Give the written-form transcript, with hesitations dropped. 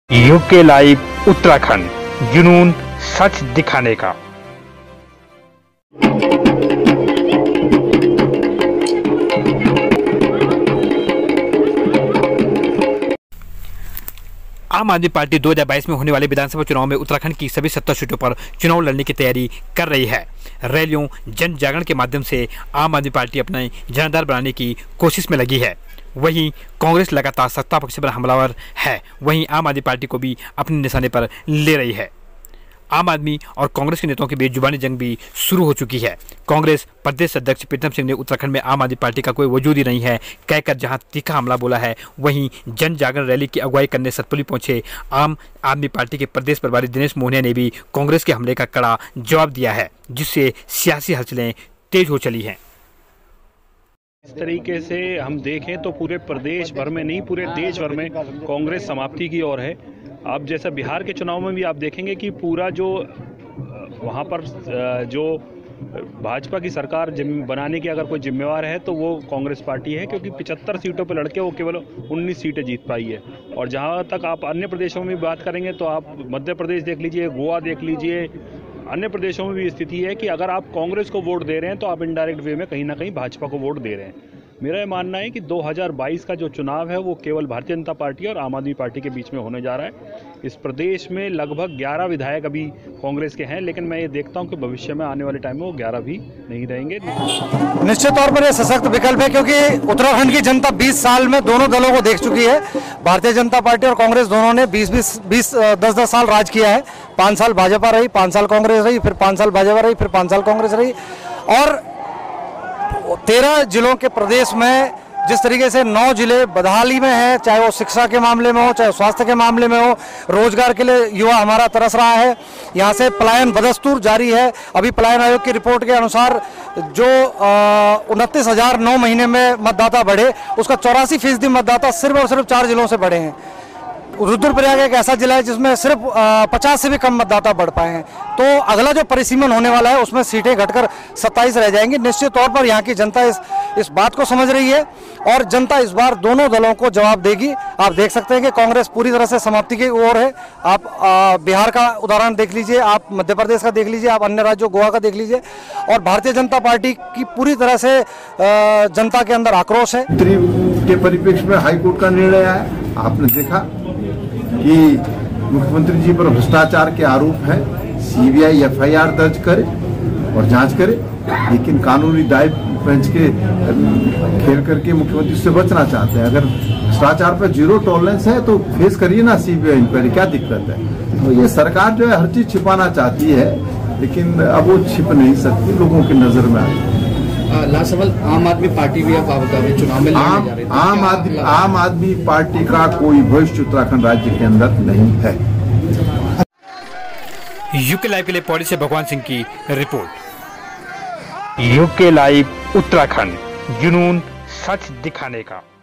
UK live Uttarakhand, जुनून सच दिखाने का। आम आदमी पार्टी 2022 में होने वाले विधानसभा चुनाव में उत्तराखंड की सभी 70 सीटों पर चुनाव लड़ने की तैयारी कर रही है। रैलियों, जन जागरण के माध्यम से आम आदमी पार्टी अपने जनाधार बनाने की कोशिश में लगी है। वहीं कांग्रेस लगातार सत्ता पक्ष पर हमलावर है, वहीं आम आदमी पार्टी को भी अपने निशाने पर ले रही है। आम आदमी और कांग्रेस के नेताओं के बीच जुबानी जंग भी शुरू हो चुकी है। कांग्रेस प्रदेश अध्यक्ष प्रीतम सिंह ने उत्तराखंड में आम आदमी पार्टी का कोई वजूद ही नहीं है कहकर जहां तीखा हमला बोला है, वहीं जन जागरण रैली की अगुवाई करने सतपुली पहुंचे आम आदमी पार्टी के प्रदेश प्रभारी दिनेश मोहनिया ने भी कांग्रेस के हमले का कड़ा जवाब दिया है, जिससे सियासी हलचलें तेज हो चली हैं। इस तरीके से हम देखें तो पूरे प्रदेश भर में नहीं, पूरे देश भर में कांग्रेस समाप्ति की ओर है। अब जैसा बिहार के चुनाव में भी आप देखेंगे कि पूरा जो वहाँ पर जो भाजपा की सरकार बनाने की अगर कोई जिम्मेवार है तो वो कांग्रेस पार्टी है, क्योंकि 75 सीटों पर लड़के वो केवल 19 सीटें जीत पाई है। और जहाँ तक आप अन्य प्रदेशों में भी बात करेंगे तो आप मध्य प्रदेश देख लीजिए, गोवा देख लीजिए, अन्य प्रदेशों में भी स्थिति है कि अगर आप कांग्रेस को वोट दे रहे हैं तो आप इनडायरेक्ट वे में कहीं ना कहीं भाजपा को वोट दे रहे हैं। मेरा ये मानना है कि 2022 का जो चुनाव है वो केवल भारतीय जनता पार्टी और आम आदमी पार्टी के बीच में होने जा रहा है। इस प्रदेश में लगभग 11 विधायक अभी कांग्रेस के हैं, लेकिन मैं ये देखता हूं कि भविष्य में आने वाले टाइम में वो 11 भी नहीं रहेंगे। निश्चित तौर पर ये सशक्त विकल्प है, क्योंकि उत्तराखंड की जनता 20 साल में दोनों दलों को देख चुकी है। भारतीय जनता पार्टी और कांग्रेस दोनों ने 10-10 साल राज किया है। 5 साल भाजपा रही, 5 साल कांग्रेस रही, फिर 5 साल भाजपा रही, फिर 5 साल कांग्रेस रही। और 13 जिलों के प्रदेश में जिस तरीके से 9 जिले बदहाली में हैं, चाहे वो शिक्षा के मामले में हो, चाहे स्वास्थ्य के मामले में हो, रोजगार के लिए युवा हमारा तरस रहा है। यहाँ से पलायन बदस्तूर जारी है। अभी पलायन आयोग की रिपोर्ट के अनुसार जो 29,000 9 महीने में मतदाता बढ़े, उसका 84% मतदाता सिर्फ और सिर्फ 4 जिलों से बढ़े हैं। रुद्रप्रयाग एक ऐसा जिला है जिसमें सिर्फ 50 से भी कम मतदाता बढ़ पाए हैं। तो अगला जो परिसीमन होने वाला है उसमें सीटें घटकर 27 रह जाएंगी। निश्चित तौर पर यहाँ की जनता इस बात को समझ रही है और जनता इस बार दोनों दलों को जवाब देगी। आप देख सकते हैं कि कांग्रेस पूरी तरह से समाप्ति की ओर है। आप बिहार का उदाहरण देख लीजिए, आप मध्य प्रदेश का देख लीजिए, आप अन्य राज्यों गोवा का देख लीजिए। और भारतीय जनता पार्टी की पूरी तरह से जनता के अंदर आक्रोश है। के परिप्रेक्ष्य में हाईकोर्ट का निर्णय आया, आपने देखा कि मुख्यमंत्री जी पर भ्रष्टाचार के आरोप है। सीबीआई एफआईआर दर्ज करे और जांच करे, लेकिन कानूनी दाय बेंच के खेल करके मुख्यमंत्री से बचना चाहते हैं। अगर भ्रष्टाचार पर 0 टॉलरेंस है तो फेस करिए ना सीबीआई इंक्वायरी, क्या दिक्कत है। तो ये सरकार जो है हर चीज छिपाना चाहती है, लेकिन अब वो छिप नहीं सकती, लोगों की नजर में आई। लास्ट सवाल, आम आदमी पार्टी भी अब चुनाव में लड़ने जा रही है। आम आदमी पार्टी का कोई भविष्य उत्तराखंड राज्य के अंदर नहीं है। यूके लाइव के लिए पौड़ी से भगवान सिंह की रिपोर्ट। यूके लाइव उत्तराखंड, जुनून सच दिखाने का।